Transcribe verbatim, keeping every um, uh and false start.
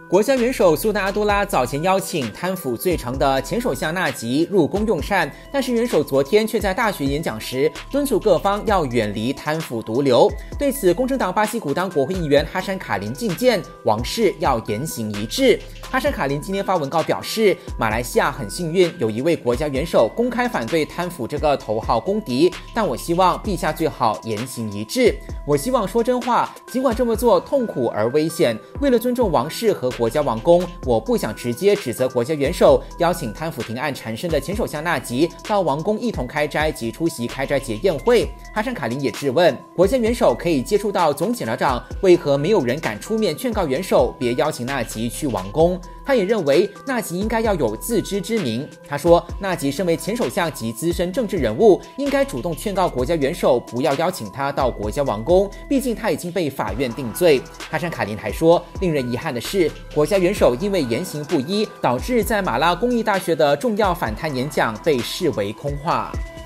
国家元首苏丹阿多拉早前邀请贪腐最长的前首相纳吉入宫用膳，但是元首昨天却在大学演讲时敦促各方要远离贪腐毒瘤。对此，共产党巴西古当国会议员哈山卡林进谏，王室要言行一致。哈山卡林今天发文告表示，马来西亚很幸运有一位国家元首公开反对贪腐这个头号公敌，但我希望陛下最好言行一致。我希望说真话，尽管这么做痛苦而危险，为了尊重王室和国家王公，我不想直接指责国家元首邀请贪腐庭案缠身的前首相纳吉到王宫一同开斋及出席开斋节宴会。哈山卡林也质问，国家元首可以接触到总检察长，为何没有人敢出面劝告元首别邀请纳吉去王宫？他也认为纳吉应该要有自知之明。他说，纳吉身为前首相及资深政治人物，应该主动劝告国家元首不要邀请他到国家王宫，毕竟他已经被法院定罪。哈山卡林还说，令人遗憾的是，国家元首因为言行不一，导致在马拉公益大学的重要反贪演讲被视为空话。